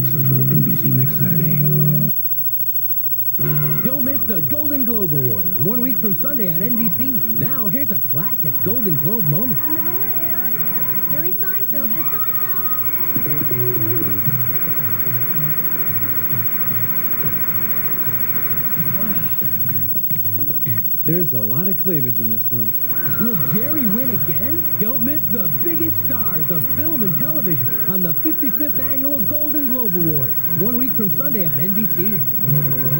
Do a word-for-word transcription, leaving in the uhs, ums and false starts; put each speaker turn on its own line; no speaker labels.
Central, N B C next Saturday.
Don't miss the Golden Globe Awards, one week from Sunday on N B C. Now, here's a classic Golden Globe moment.
And the winner is Jerry Seinfeld for Seinfeld.
There's a lot of cleavage in this room.
Will Jerry win again? Don't miss the biggest stars of film and television on the fifty-fifth Annual Golden Globe Awards, one week from Sunday on N B C.